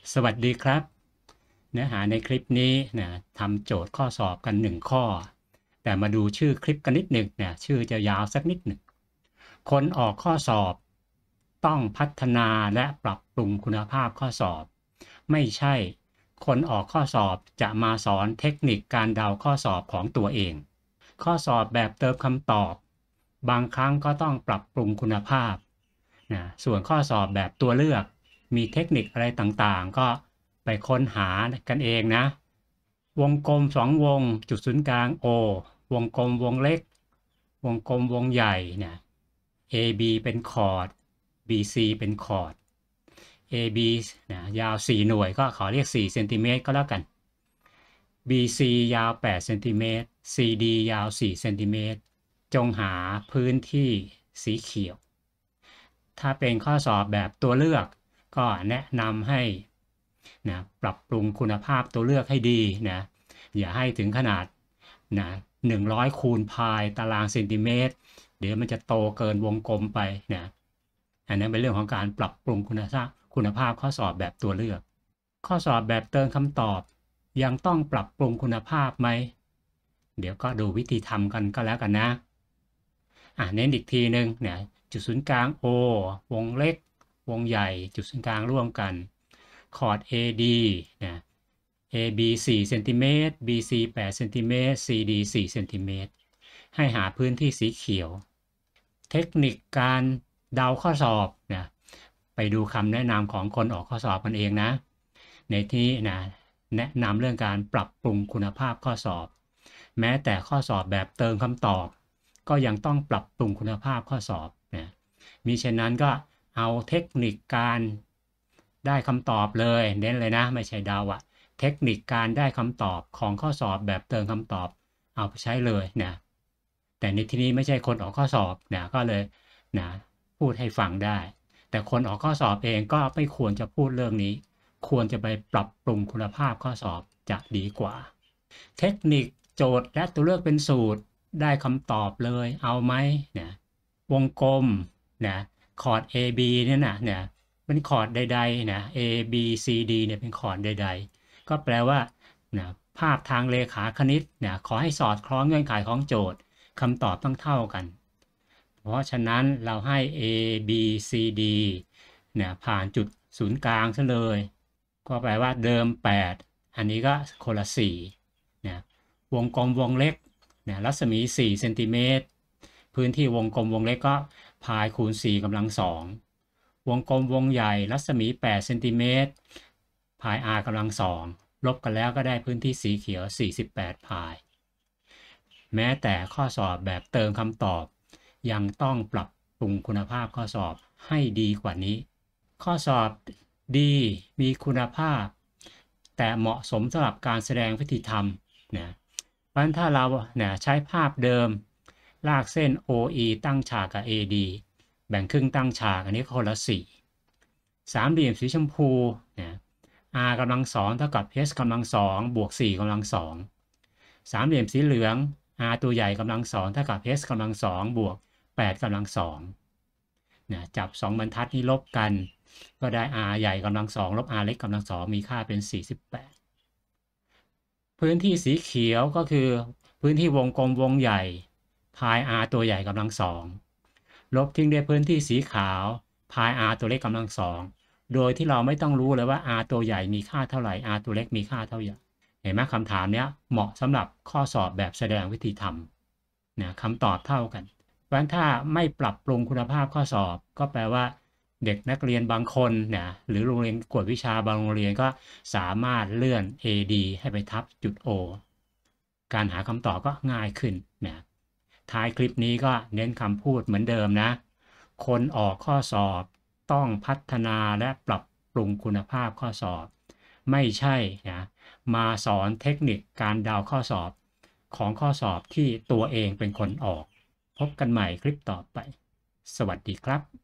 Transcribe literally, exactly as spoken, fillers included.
สวัสดีครับเนื้อหาในคลิปนี้นะทำโจทย์ข้อสอบกันหนึ่งข้อแต่มาดูชื่อคลิปกันนิดหนึ่งนะชื่อจะยาวสักนิดหนึ่งคนออกข้อสอบต้องพัฒนาและปรับปรุงคุณภาพข้อสอบไม่ใช่คนออกข้อสอบจะมาสอนเทคนิคการเดาข้อสอบของตัวเองข้อสอบแบบเติมคำตอบบางครั้งก็ต้องปรับปรุงคุณภาพนะส่วนข้อสอบแบบตัวเลือกมีเทคนิคอะไรต่างๆก็ไปค้นหากันเองนะวงกลมสองวงจุดศูนย์กลาง O วงกลมวงเล็กวงกลมวงใหญ่เนี่ย เอ บี เป็นคอร์ด บี ซี เป็นคอร์ด เอ บี นะยาวสี่หน่วยก็ขอเรียกสี่เซนติเมตรก็แล้วกัน บี ซี ยาวแปดเซนติเมตร ซี ดี ยาวสี่เซนติเมตรจงหาพื้นที่สีเขียวถ้าเป็นข้อสอบแบบตัวเลือกก็แนะนำให้นะปรับปรุงคุณภาพตัวเลือกให้ดีนะอย่าให้ถึงขนาดนะหนึ่งร้อยคูณพายตารางเซนติเมตรเดี๋ยวมันจะโตเกินวงกลมไปนะอันนั้นเป็นเรื่องของการปรับปรุงคุณภาพคุณภาพข้อสอบแบบตัวเลือกข้อสอบแบบเติมคำตอบยังต้องปรับปรุงคุณภาพไหมเดี๋ยวก็ดูวิธีทำกันก็แล้วกันนะอ่ะเน้นอีกทีหนึ่งเนี่ยจุดศูนย์กลาง O วงเล็กวงใหญ่จุดศูนย์กลางร่วมกันคอร์ด เอ ดี นะ เอ บี สี่เซนติเมตร บี ซี แปดเซนติเมตร ซี ดี สี่เซนติเมตรให้หาพื้นที่สีเขียวเทคนิคการเดาข้อสอบนะไปดูคำแนะนำของคนออกข้อสอบกันเองนะในที่นะแนะนำเรื่องการปรับปรุงคุณภาพข้อสอบแม้แต่ข้อสอบแบบเติมคำตอบก็ยังต้องปรับปรุงคุณภาพข้อสอบนะมิฉะนั้นก็เอาเทคนิคการได้คำตอบเลยเน้นเลยนะไม่ใช่เดาอะเทคนิคการได้คำตอบของข้อสอบแบบเติมคำตอบเอาไปใช้เลยนะแต่ในที่นี้ไม่ใช่คนออกข้อสอบนะก็เลยนะพูดให้ฟังได้แต่คนออกข้อสอบเองก็ไม่ควรจะพูดเรื่องนี้ควรจะไปปรับปรุงคุณภาพข้อสอบจะดีกว่าเทคนิคโจทย์และตัวเลือกเป็นสูตรได้คำตอบเลยเอาไหมนะวงกลมนะคอร์ด เอ บี เนี่ยนะเนี่ยเป็นคอร์ดใดๆนะ A B C D เนี่ยเป็นคอร์ดใดๆก็แปลว่านะภาพทางเลขาคณิตนะขอให้สอดคล้องเงื่อนไขของโจทย์คำตอบต้องเท่ากันเพราะฉะนั้นเราให้ A B C D นะผ่านจุดศูนย์กลางซะเลยก็แปลว่าเดิมแปดอันนี้ก็คนละสี่นะวงกลมวงเล็กนะรัศมีสี่เซนติเมตรพื้นที่วงกลมวงเล็กก็พายคูณสี่กำลังสองวงกลมวงใหญ่รัศมีแปดเซนติเมตรพาย r กำลังสองลบกันแล้วก็ได้พื้นที่สีเขียวสี่สิบแปดพายแม้แต่ข้อสอบแบบเติมคำตอบยังต้องปรับปรุงคุณภาพข้อสอบให้ดีกว่านี้ข้อสอบดีมีคุณภาพแต่เหมาะสมสำหรับการแสดงวิธีทำนะเพราะฉะนั้นถ้าเราเนี่ยใช้ภาพเดิมลากเส้น โอ อี ตั้งฉากกับ เอ ดี แบ่งครึ่งตั้งฉากอันนี้คนละสี่สามเหลี่ยมสีชมพูนะ r กำลังสองเท่ากับ h กำลังสองบวกสี่กำลังสองสามเหลี่ยมสีเหลือง r ตัวใหญ่กำลังสองเท่ากับ h กำลังสองบวกแปดกำลังสองนะจับสองบรรทัดนี้ลบกันก็ได้ r ใหญ่กำลังสองลบ r เล็กกำลังสองมีค่าเป็นสี่สิบแปดพื้นที่สีเขียวก็คือพื้นที่วงกลมวงใหญ่พาย r ตัวใหญ่กำลังสองลบทิ้งด้วยพื้นที่สีขาวพาย r ตัวเล็กกำลังสองโดยที่เราไม่ต้องรู้เลยว่า r ตัวใหญ่มีค่าเท่าไหร่ r ตัวเล็กมีค่าเท่าไหร่เห็นไหมคำถามเนี้ยเหมาะสำหรับข้อสอบแบบแสดงวิธีทำนะคำตอบเท่ากันเพราะฉะนั้นถ้าไม่ปรับปรุงคุณภาพข้อสอบก็แปลว่าเด็กนักเรียนบางคนนะหรือโรงเรียนกวดวิชาบางโรงเรียนก็สามารถเลื่อน เอ ดี ให้ไปทับจุด O การหาคำตอบก็ง่ายขึ้นนะท้ายคลิปนี้ก็เน้นคำพูดเหมือนเดิมนะคนออกข้อสอบต้องพัฒนาและปรับปรุงคุณภาพข้อสอบไม่ใช่นะมาสอนเทคนิคการเดาข้อสอบของข้อสอบที่ตัวเองเป็นคนออกพบกันใหม่คลิปต่อไปสวัสดีครับ